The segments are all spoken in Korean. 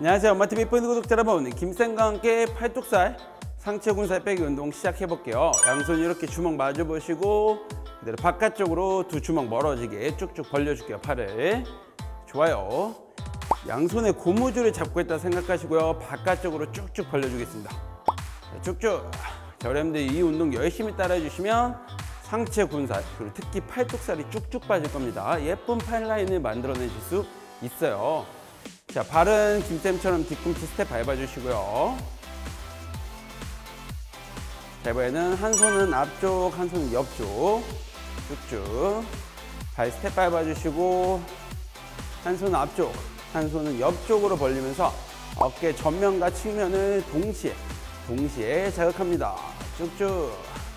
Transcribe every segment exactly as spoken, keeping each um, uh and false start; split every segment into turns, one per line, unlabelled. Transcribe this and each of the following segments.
안녕하세요. 엄마티비 펀드 구독자 여러분, 김쌤과 함께 팔뚝살 상체 군살 빼기 운동 시작해 볼게요. 양손 이렇게 주먹 마주 보시고 그대로 바깥쪽으로 두 주먹 멀어지게 쭉쭉 벌려줄게요. 팔을. 좋아요. 양손에 고무줄을 잡고 있다 생각하시고요. 바깥쪽으로 쭉쭉 벌려주겠습니다. 자, 쭉쭉. 자, 여러분들 이 운동 열심히 따라해 주시면 상체 군살 그리고 특히 팔뚝살이 쭉쭉 빠질 겁니다. 예쁜 팔 라인을 만들어내실 수 있어요. 자, 발은 김쌤처럼 뒤꿈치 스텝 밟아주시고요. 자, 이번에는 한 손은 앞쪽, 한 손은 옆쪽 쭉쭉 발 스텝 밟아주시고 한 손은 앞쪽, 한 손은 옆쪽으로 벌리면서 어깨 전면과 측면을 동시에 동시에 자극합니다. 쭉쭉.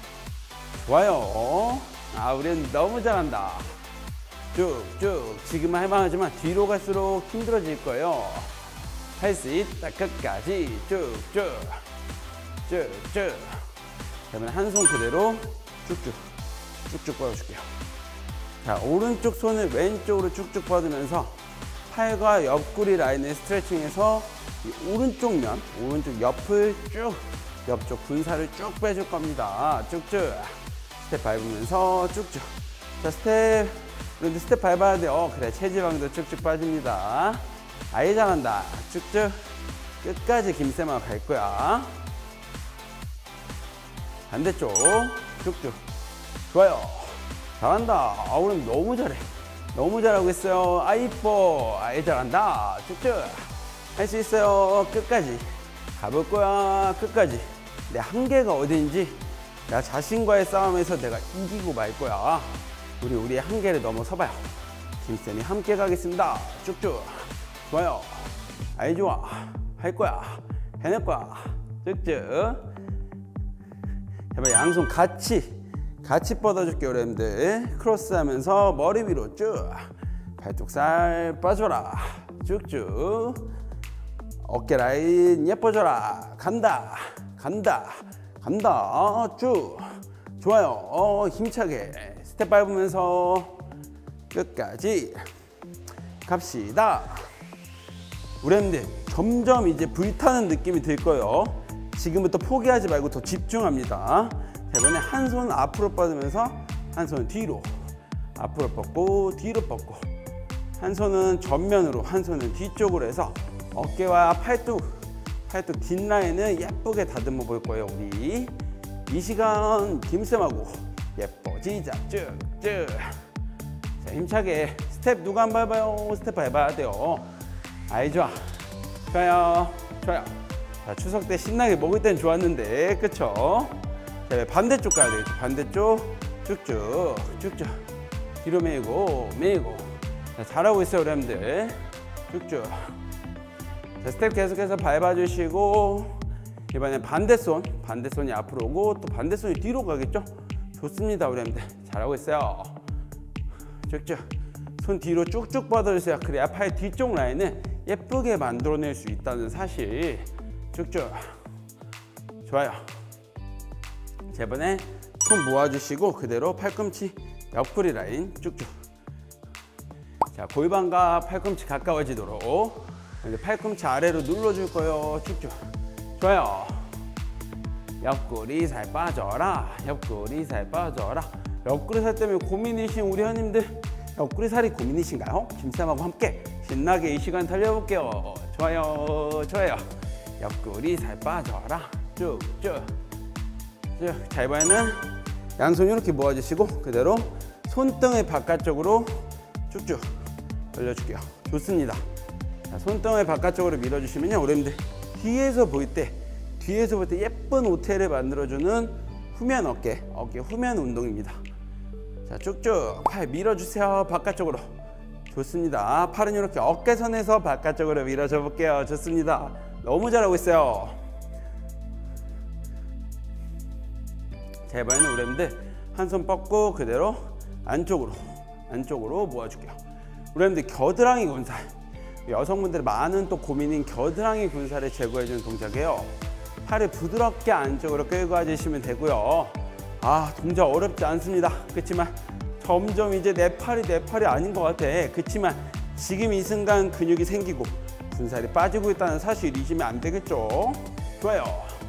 좋아요. 아, 우리는 너무 잘한다. 쭉쭉. 지금은 할만하지만 뒤로 갈수록 힘들어질 거예요. 할 수 있다. 끝까지 쭉쭉 쭉쭉. 그러면 한 손 그대로 쭉쭉 쭉쭉 뻗어줄게요. 자, 오른쪽 손을 왼쪽으로 쭉쭉 뻗으면서 팔과 옆구리 라인을 스트레칭해서 이 오른쪽 면, 오른쪽 옆을 쭉, 옆쪽 군살을 쭉 빼줄 겁니다. 쭉쭉. 스텝 밟으면서 쭉쭉. 자, 스텝. 그런데 스텝 밟아야 돼요. 그래, 체지방도 쭉쭉 빠집니다. 아예 잘한다. 쭉쭉. 끝까지 김쌤하고 갈 거야. 반대쪽. 쭉쭉. 좋아요. 잘한다. 아, 오늘 너무 잘해. 너무 잘하고 있어요. 아, 이뻐. 아예 잘한다. 쭉쭉. 할 수 있어요. 끝까지. 가볼 거야. 끝까지. 내 한계가 어디인지 나 자신과의 싸움에서 내가 이기고 말 거야. 우리 우리의 한계를 넘어서봐요. 김쌤이 함께 가겠습니다. 쭉쭉. 좋아요. 아이 좋아. 할 거야. 해낼 거야. 쭉쭉. 제발 양손 같이 같이 뻗어줄게요. 여러분들 크로스 하면서 머리 위로 쭉. 팔뚝살 빠져라. 쭉쭉. 어깨 라인 예뻐져라. 간다. 간다. 간다. 쭉. 좋아요. 어, 힘차게 스텝 밟으면서 끝까지 갑시다. 우리들 점점 이제 불타는 느낌이 들 거예요. 지금부터 포기하지 말고 더 집중합니다. 자, 이번에 한 손 앞으로 뻗으면서 한 손은 뒤로. 앞으로 뻗고 뒤로 뻗고. 한 손은 전면으로, 한 손은 뒤쪽으로 해서 어깨와 팔뚝, 팔뚝 뒷라인을 예쁘게 다듬어 볼 거예요. 우리 이 시간 김쌤하고 예뻐지자. 쭉쭉. 자, 힘차게 스텝 누가 안 밟아요? 스텝 밟아야 돼요. 아이 좋아. 좋아요. 좋아요. 자, 추석 때 신나게 먹을 땐 좋았는데 그쵸? 자, 반대쪽 가야 되겠죠. 반대쪽 쭉쭉 쭉쭉. 뒤로 밀고 밀고. 자, 잘하고 있어요. 여러분들 쭉쭉. 자, 스텝 계속해서 밟아주시고 이번엔 반대손, 반대손이 앞으로 오고 또 반대손이 뒤로 가겠죠? 좋습니다. 우리 형들 잘하고 있어요. 쭉쭉. 손 뒤로 쭉쭉 뻗어주세요. 그래야 팔 뒤쪽 라인을 예쁘게 만들어낼 수 있다는 사실. 쭉쭉. 좋아요. 자, 이번에 손 모아주시고 그대로 팔꿈치 옆구리 라인 쭉쭉. 자, 골반과 팔꿈치 가까워지도록 팔꿈치 아래로 눌러줄 거예요. 쭉쭉. 좋아요. 옆구리 살 빠져라. 옆구리 살 빠져라. 옆구리 살 때문에 고민이신 우리 형님들, 옆구리 살이 고민이신가요? 김쌤하고 함께 신나게 이 시간 달려볼게요. 좋아요. 좋아요. 옆구리 살 빠져라. 쭉쭉. 쭉. 자, 이번에는 양손 이렇게 모아주시고 그대로 손등을 바깥쪽으로 쭉쭉 올려줄게요. 좋습니다. 자, 손등을 바깥쪽으로 밀어주시면요. 어른들 뒤에서 볼 때, 뒤에서 볼 때 예쁜 오태를 만들어주는 후면 어깨, 어깨 후면 운동입니다. 자, 쭉쭉 팔 밀어주세요. 바깥쪽으로. 좋습니다. 팔은 이렇게 어깨선에서 바깥쪽으로 밀어줘 볼게요. 좋습니다. 너무 잘하고 있어요. 자, 이번에는 우리들 한 손 뻗고 그대로 안쪽으로, 안쪽으로 모아줄게요. 우리들 겨드랑이 군살. 여성분들의 많은 또 고민인 겨드랑이 군살을 제거해주는 동작이에요. 팔을 부드럽게 안쪽으로 끌고 와주시면 되고요. 아, 동작 어렵지 않습니다. 그렇지만 점점 이제 내 팔이 내 팔이 아닌 것 같아. 그렇지만 지금 이 순간 근육이 생기고 군살이 빠지고 있다는 사실 잊으면 안 되겠죠. 좋아요.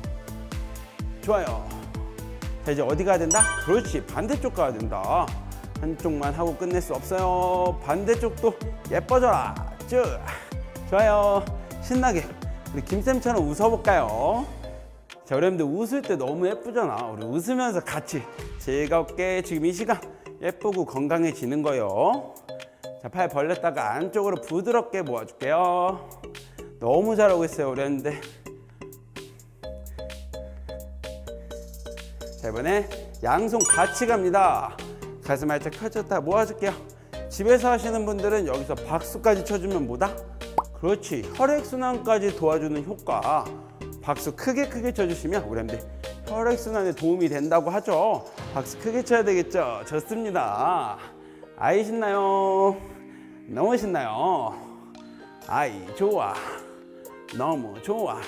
좋아요. 자, 이제 어디 가야 된다? 그렇지, 반대쪽 가야 된다. 한쪽만 하고 끝낼 수 없어요. 반대쪽도 예뻐져라. 쭉. 좋아요. 신나게 우리 김쌤처럼 웃어볼까요? 자, 여러분들 웃을 때 너무 예쁘잖아. 우리 웃으면서 같이 즐겁게 지금 이 시간 예쁘고 건강해지는 거예요. 자, 팔 벌렸다가 안쪽으로 부드럽게 모아줄게요. 너무 잘하고 있어요, 우리 여러분들. 자, 이번에 양손 같이 갑니다. 가슴 살짝 펴졌다 모아줄게요. 집에서 하시는 분들은 여기서 박수까지 쳐주면 뭐다? 그렇지, 혈액순환까지 도와주는 효과. 박수 크게 크게 쳐주시면 우리 여러분들 혈액순환에 도움이 된다고 하죠. 박수 크게 쳐야 되겠죠. 좋습니다. 아이 신나요. 너무 신나요. 아이 좋아. 너무 좋아.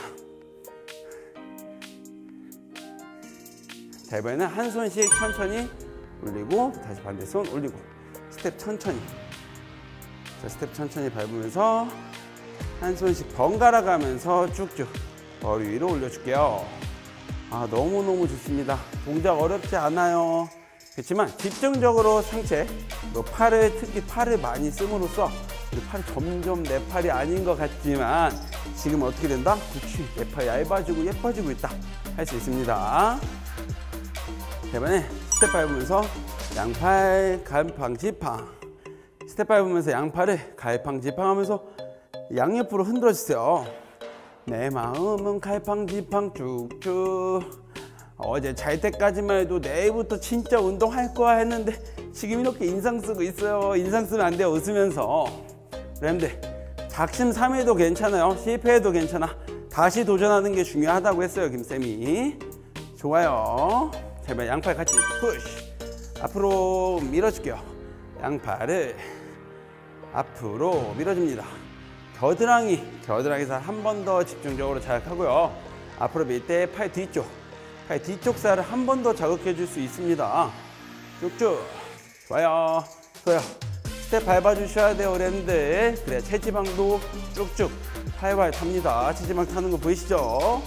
자, 이번에는 한 손씩 천천히 올리고 다시 반대 손 올리고 스텝 천천히. 자, 스텝 천천히 밟으면서 한 손씩 번갈아 가면서 쭉쭉 머리 위로 올려줄게요. 아, 너무너무 좋습니다. 동작 어렵지 않아요. 그렇지만 집중적으로 상체, 또 팔을, 특히 팔을 많이 씀으로써 우리 팔이 점점 내 팔이 아닌 것 같지만 지금 어떻게 된다? 그렇지, 내 팔이 얇아지고 예뻐지고 있다 할 수 있습니다. 이번에 스텝 밟으면서 양팔 갈팡지팡. 스텝 밟으면서 양팔을 갈팡지팡 하면서 양옆으로 흔들어 주세요. 내 마음은 갈팡지팡 쭉쭉. 어제 잘 때까지만 해도 내일부터 진짜 운동할 거야 했는데 지금 이렇게 인상 쓰고 있어요. 인상 쓰면 안 돼요. 웃으면서. 여러분들 작심삼일도 괜찮아요. 실패해도 괜찮아. 다시 도전하는 게 중요하다고 했어요, 김쌤이. 좋아요. 제발 양팔 같이 푸시. 앞으로 밀어줄게요. 양팔을 앞으로 밀어줍니다. 겨드랑이, 겨드랑이에서 한 번 더 집중적으로 자극하고요. 앞으로 밀 때 팔 뒤쪽, 팔 뒤쪽 살을 한 번 더 자극해 줄 수 있습니다. 쭉쭉. 좋아요. 좋아요. 스텝 밟아주셔야 돼요, 어른들. 그래야 체지방도 쭉쭉 활활 탑니다. 체지방 타는 거 보이시죠?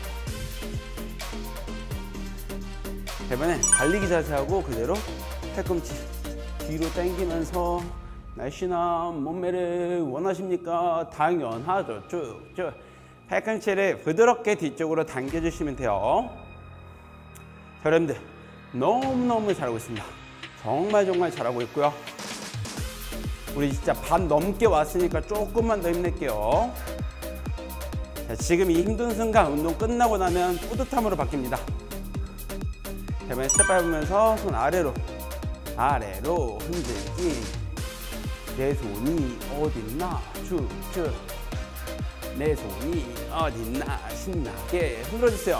이번에 달리기 자세하고 그대로 팔꿈치 뒤로 당기면서 날씬한 몸매를 원하십니까? 당연하죠. 쭉쭉 팔꿈치를 부드럽게 뒤쪽으로 당겨주시면 돼요. 자, 여러분들 너무너무 잘하고 있습니다. 정말 정말 잘하고 있고요. 우리 진짜 반 넘게 왔으니까 조금만 더 힘낼게요. 자, 지금 이 힘든 순간 운동 끝나고 나면 뿌듯함으로 바뀝니다. 이번에 스텝 밟으면서 손 아래로 아래로 흔들기. 내 손이 어딨나 쭉쭉. 내 손이 어딨나 신나게 흔들어주세요.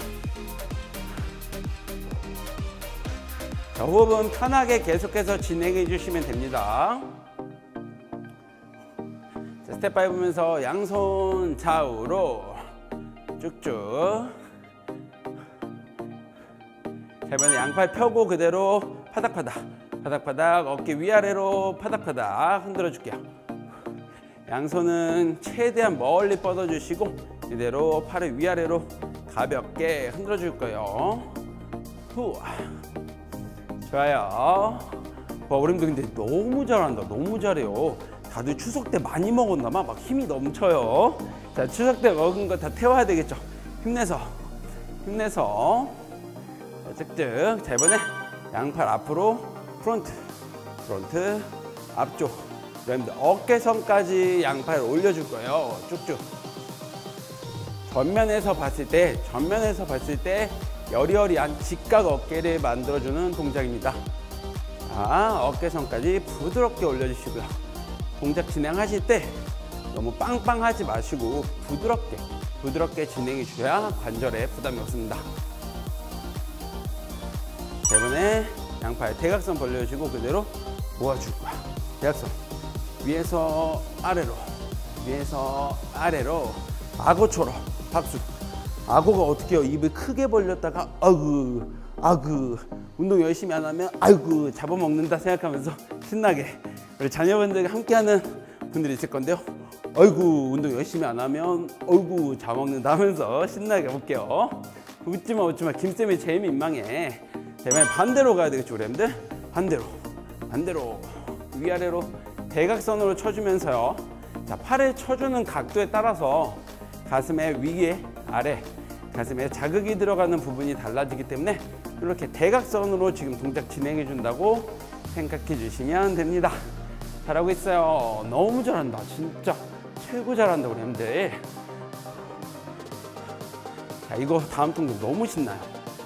자, 호흡은 편하게 계속해서 진행해 주시면 됩니다. 자, 스텝 밟으면서 양손 좌우로 쭉쭉. 자, 이번에 양팔 펴고 그대로 파닥파닥 파닥파닥 어깨 위아래로 파닥파닥 흔들어 줄게요. 양손은 최대한 멀리 뻗어 주시고 이대로 팔을 위아래로 가볍게 흔들어 줄 거예요. 후. 좋아요. 와, 어른들 근데 너무 잘한다. 너무 잘해요. 다들 추석 때 많이 먹었나 봐. 막 힘이 넘쳐요. 자, 추석 때 먹은 거 다 태워야 되겠죠. 힘내서 힘내서 쭉쭉. 자, 이번에 양팔 앞으로 프론트, 프론트, 앞쪽. 여러분들 어깨선까지 양팔 올려줄 거예요. 쭉쭉. 전면에서 봤을 때, 전면에서 봤을 때 여리여리한 직각 어깨를 만들어주는 동작입니다. 자, 어깨선까지 부드럽게 올려주시고요. 동작 진행하실 때 너무 빵빵하지 마시고 부드럽게, 부드럽게 진행해 주셔야 관절에 부담이 없습니다. 자, 이번에 양팔 대각선 벌려주시고 그대로 모아줄 거야. 대각선 위에서 아래로, 위에서 아래로. 악어처럼 박수. 악어가 어떻게 해요? 입을 크게 벌렸다가 아구 아구 운동 열심히 안 하면 아이고 잡아먹는다 생각하면서 신나게 우리 자녀분들과 함께하는 분들이 있을 건데요. 어이구 운동 열심히 안 하면 어이구 잡먹는다 하면서 신나게 해볼게요. 웃지마 웃지마, 김쌤이 제일 민망해. 대만에 반대로 가야 되겠죠 우리 햄들. 반대로 반대로 위아래로 대각선으로 쳐주면서요. 자, 팔을 쳐주는 각도에 따라서 가슴의 위에 아래, 가슴에 자극이 들어가는 부분이 달라지기 때문에 이렇게 대각선으로 지금 동작 진행해 준다고 생각해 주시면 됩니다. 잘하고 있어요. 너무 잘한다. 진짜 최고 잘한다 우리 햄들. 자, 이거 다음 동작 너무 신나요.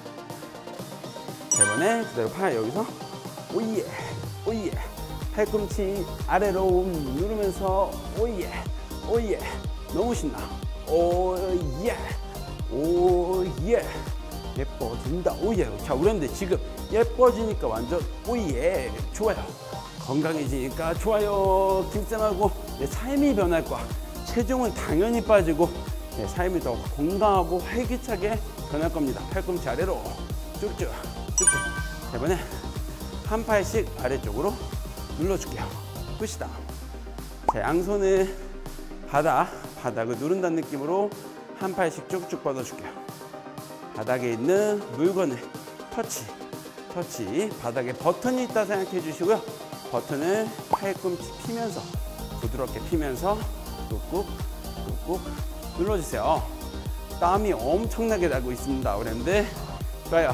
세 번에 그대로 팔 여기서 오예 오예, 팔꿈치 아래로 누르면서 오예 오예, 너무 신나. 오예 오예, 예뻐진다. 오예. 자, 우리 햄들 지금 예뻐지니까 완전 오예. 좋아요. 건강해지니까 좋아요. 김쌤하고 내 삶이 변할 거야. 체중은 당연히 빠지고 내 삶이 더 건강하고 활기차게 변할 겁니다. 팔꿈치 아래로 쭉쭉 쭉쭉. 이번에 한 팔씩 아래쪽으로 눌러줄게요. 푸시다. 자, 양손을 바닥, 바닥을 누른다는 느낌으로 한 팔씩 쭉쭉 뻗어줄게요. 바닥에 있는 물건을 터치, 터치. 바닥에 버튼이 있다 생각해 주시고요. 버튼을 팔꿈치 피면서 부드럽게 피면서 꾹꾹 꾹꾹 눌러주세요. 땀이 엄청나게 나고 있습니다 우리 햄들. 좋아요.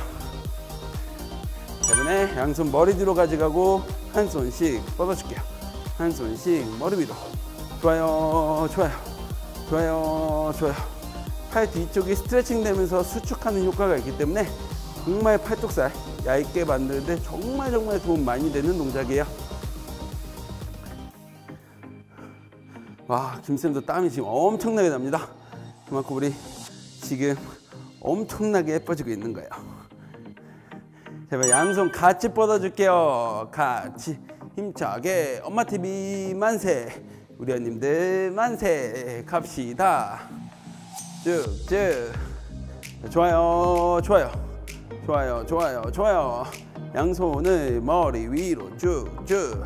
이번에 양손 머리 뒤로 가져가고 한 손씩 뻗어줄게요. 한 손씩 머리 위로. 좋아요 좋아요 좋아요 좋아요. 팔 뒤쪽이 스트레칭 되면서 수축하는 효과가 있기 때문에 정말 팔뚝살 얇게 만드는데 정말 정말 도움 많이 되는 동작이에요. 와, 김쌤도 땀이 지금 엄청나게 납니다. 그만큼 우리 지금 엄청나게 예뻐지고 있는 거예요. 제발 양손 같이 뻗어줄게요. 같이 힘차게. 엄마티비 만세. 우리 언님들 만세. 갑시다. 쭉쭉. 좋아요 좋아요 좋아요 좋아요 좋아요. 양손을 머리 위로 쭉쭉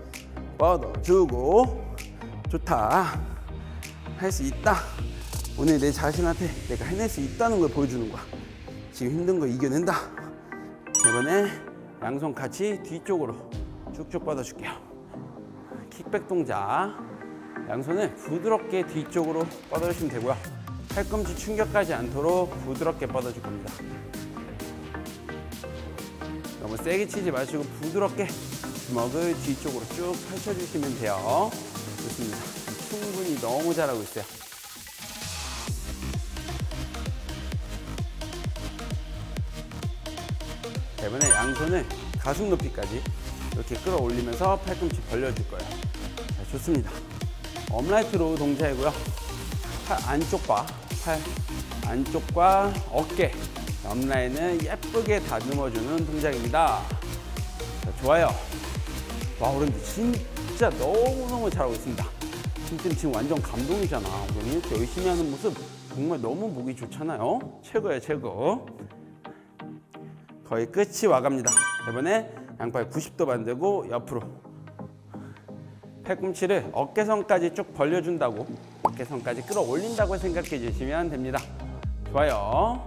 뻗어주고. 좋다. 할 수 있다. 오늘 내 자신한테 내가 해낼 수 있다는 걸 보여주는 거야. 지금 힘든 거 이겨낸다. 이번에 양손 같이 뒤쪽으로 쭉쭉 뻗어줄게요. 킥백 동작. 양손을 부드럽게 뒤쪽으로 뻗어주시면 되고요. 팔꿈치 충격하지 않도록 부드럽게 뻗어줄 겁니다. 너무 세게 치지 마시고 부드럽게 주먹을 뒤쪽으로 쭉 펼쳐주시면 돼요. 좋습니다. 충분히 너무 잘하고 있어요. 이번에 양손을 가슴 높이까지 이렇게 끌어올리면서 팔꿈치 벌려줄 거예요. 자, 좋습니다. 업라이트로 동작이고요. 팔 안쪽과 팔 안쪽과 어깨 옆라인을 예쁘게 다듬어주는 동작입니다. 자, 좋아요. 와, 오랜만에 진짜 너무너무 잘하고 있습니다. 진짜 지금 완전 감동이잖아. 오늘 이렇게 열심히 하는 모습 정말 너무 보기 좋잖아요. 최고예요, 최고. 거의 끝이 와갑니다. 이번에 양팔 구십 도 만들고 옆으로 팔꿈치를 어깨선까지 쭉 벌려준다고, 어깨선까지 끌어올린다고 생각해 주시면 됩니다. 좋아요.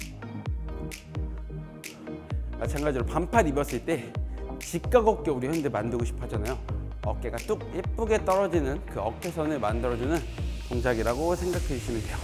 마찬가지로 반팔 입었을 때 직각 어깨 우리 현대 만들고 싶어 하잖아요. 어깨가 뚝 예쁘게 떨어지는 그 어깨선을 만들어주는 동작이라고 생각해 주시면 돼요.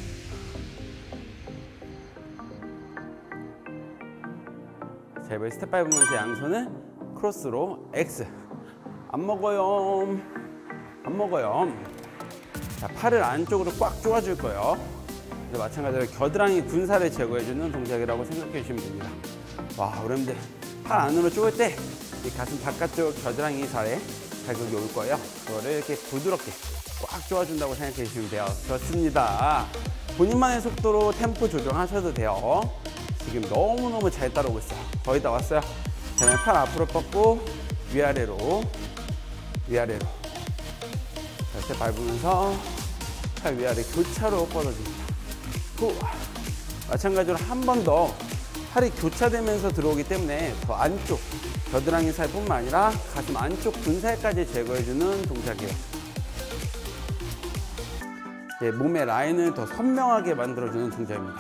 자, 이번에 스텝 밟으면서 양손을 크로스로 X. 안 먹어요. 안 먹어요. 자, 팔을 안쪽으로 꽉 조아줄 거예요. 그래서 마찬가지로 겨드랑이 군살을 제거해주는 동작이라고 생각해 주시면 됩니다. 와, 여러분들 팔 안으로 쪼을 때 이 가슴 바깥쪽 겨드랑이 살에 자극이 올 거예요. 그거를 이렇게 부드럽게 꽉 조아준다고 생각해 주시면 돼요. 좋습니다. 본인만의 속도로 템포 조정하셔도 돼요. 지금 너무너무 잘 따라오고 있어요. 거의 다 왔어요. 자, 팔 앞으로 뻗고 위아래로 위아래로 이렇게 밟으면서 팔 위아래 교차로 뻗어줍니다. 후. 마찬가지로 한 번 더 팔이 교차되면서 들어오기 때문에 더 안쪽 겨드랑이 살뿐만 아니라 가슴 안쪽 군살까지 제거해주는 동작이에요. 예, 몸의 라인을 더 선명하게 만들어주는 동작입니다.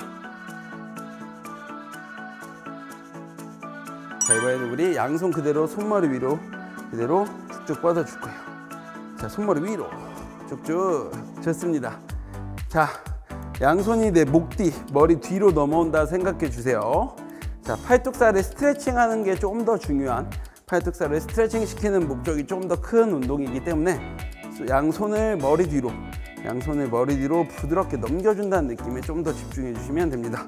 자, 이번에는 우리 양손 그대로 손머리 위로 그대로 쭉쭉 뻗어줄 거예요. 자, 손머리 위로 쭉쭉. 좋습니다. 자, 양손이 내 목 뒤, 머리 뒤로 넘어온다 생각해 주세요. 자, 팔뚝살을 스트레칭 하는 게 좀 더 중요한, 팔뚝살을 스트레칭 시키는 목적이 좀 더 큰 운동이기 때문에 양손을 머리 뒤로, 양손을 머리 뒤로 부드럽게 넘겨준다는 느낌에 좀 더 집중해 주시면 됩니다.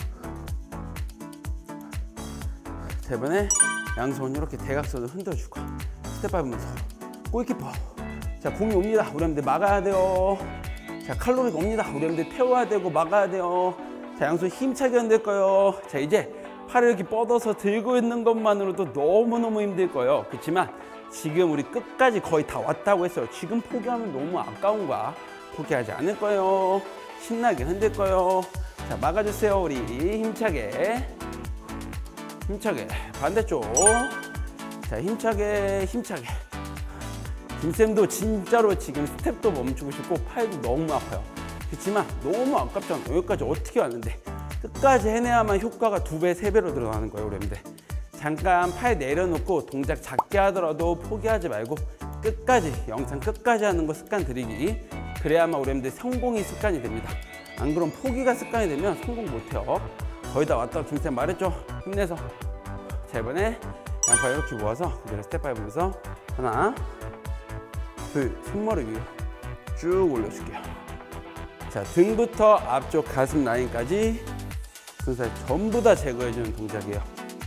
자, 이번에 양손 이렇게 대각선을 흔들어주고 스텝 밟으면서 골키퍼. 자, 공이 옵니다. 우리 형들 막아야 돼요. 자, 칼로리가 옵니다. 우리 형들 태워야 되고 막아야 돼요. 자, 양손 힘차게 흔들 거예요. 자, 이제 팔을 이렇게 뻗어서 들고 있는 것만으로도 너무너무 힘들 거예요. 그렇지만 지금 우리 끝까지 거의 다 왔다고 했어요. 지금 포기하면 너무 아까운 거야. 포기하지 않을 거예요. 신나게 흔들 거예요. 자, 막아주세요. 우리 힘차게. 힘차게. 반대쪽. 자, 힘차게, 힘차게. 김쌤도 진짜로 지금 스텝도 멈추고 싶고 팔도 너무 아파요. 그렇지만 너무 아깝잖아. 여기까지 어떻게 왔는데 끝까지 해내야만 효과가 두 배, 세 배로 들어가는 거예요, 여러분들. 잠깐 팔 내려놓고 동작 작게 하더라도 포기하지 말고 끝까지, 영상 끝까지 하는 거 습관 들이기. 그래야만 우리들 성공이 습관이 됩니다. 안 그럼 포기가 습관이 되면 성공 못해요. 거의 다 왔다고 김쌤 말했죠? 힘내서. 자, 이번에 양팔 이렇게 모아서 그대로 스텝 밟으면서 하나, 둘, 손머리 위로 쭉 올려줄게요. 자, 등부터 앞쪽 가슴 라인까지 등살 전부 다 제거해주는 동작이에요.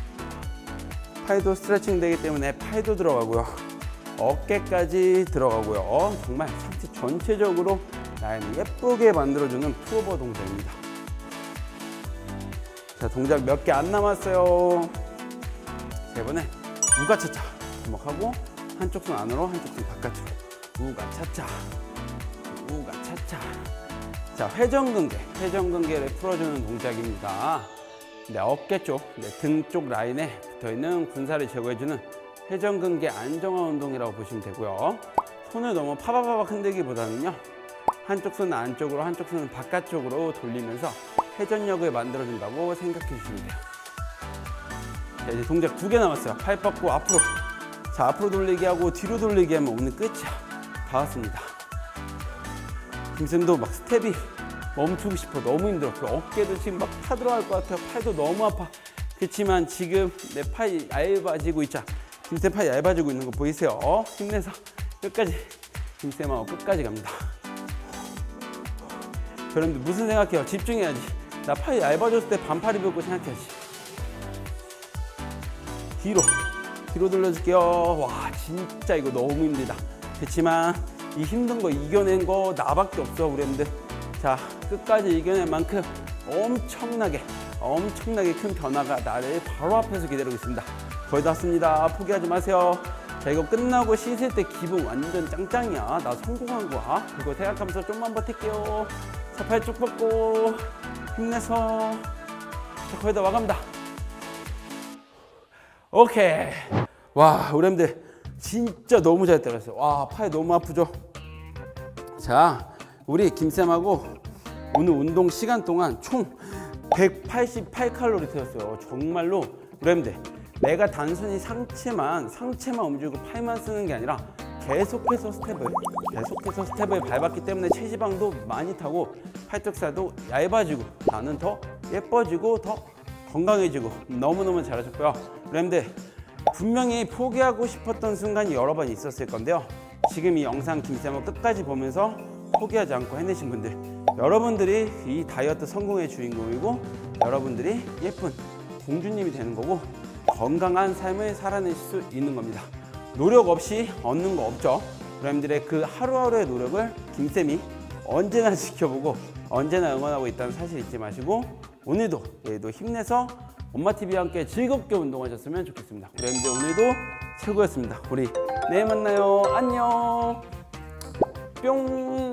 팔도 스트레칭 되기 때문에 팔도 들어가고요. 어깨까지 들어가고요. 정말 상체 전체적으로 라인을 예쁘게 만들어주는 풀오버 동작입니다. 자, 동작 몇 개 안 남았어요. 자, 이번에 우가차차 주먹하고 한쪽 손 안으로 한쪽 손 바깥으로 우가차차 우가차차. 자, 회전근개, 회전근개를 풀어주는 동작입니다. 네, 어깨 쪽, 네, 등 쪽 라인에 붙어있는 군살을 제거해주는 회전근개 안정화 운동이라고 보시면 되고요. 손을 너무 파바바박 흔들기보다는요, 한쪽 손은 안쪽으로, 한쪽 손은 바깥쪽으로 돌리면서 회전력을 만들어준다고 생각해 주시면 돼요. 자, 이제 동작 두 개 남았어요. 팔 뻗고 앞으로. 자, 앞으로 돌리기 하고 뒤로 돌리기 하면 오늘 끝이야. 다 왔습니다. 김쌤도 막 스텝이 멈추고 싶어. 너무 힘들어. 그 어깨도 지금 막 타들어갈 것 같아요. 팔도 너무 아파. 그렇지만 지금 내 팔이 얇아지고 있자. 김쌤 팔이 얇아지고 있는 거 보이세요? 힘내서 끝까지. 김쌤하고 끝까지 갑니다. 여러분들 무슨 생각해요? 집중해야지. 나 팔이 얇아졌을 때 반팔 입었고 생각해야지. 뒤로. 뒤로 돌려줄게요. 와, 진짜 이거 너무 힘들다. 그렇지만 이 힘든 거 이겨낸 거 나밖에 없어, 우리 형들. 자, 끝까지 이겨낸 만큼 엄청나게 엄청나게 큰 변화가 나를 바로 앞에서 기다리고 있습니다. 거의 다 왔습니다. 포기하지 마세요. 자, 이거 끝나고 씻을 때 기분 완전 짱짱이야. 나 성공한 거야. 그거 생각하면서 좀만 버틸게요. 자, 팔 쭉 뻗고 힘내서. 자, 거의 다 와갑니다. 오케이. 와, 우리 형들 진짜 너무 잘 때렸어요. 와, 팔 너무 아프죠? 자, 우리 김쌤하고 오늘 운동 시간 동안 총 백팔십팔 칼로리 태웠어요. 정말로 우리 형들, 내가 단순히 상체만 상체만 움직이고 팔만 쓰는 게 아니라 계속해서 스텝을 계속해서 스텝을 밟았기 때문에 체지방도 많이 타고 팔뚝살도 얇아지고 나는 더 예뻐지고 더 건강해지고 너무너무 잘하셨고요. 우리 형들, 분명히 포기하고 싶었던 순간이 여러 번 있었을 건데요. 지금 이 영상 김쌤을 끝까지 보면서 포기하지 않고 해내신 분들, 여러분들이 이 다이어트 성공의 주인공이고 여러분들이 예쁜 공주님이 되는 거고 건강한 삶을 살아낼 수 있는 겁니다. 노력 없이 얻는 거 없죠. 여러분들의 그 하루하루의 노력을 김쌤이 언제나 지켜보고 언제나 응원하고 있다는 사실 잊지 마시고 오늘도 내일도 힘내서 엄마티비와 함께 즐겁게 운동하셨으면 좋겠습니다. 여러분들 오늘도 최고였습니다. 우리 내일 만나요. 안녕. 뿅.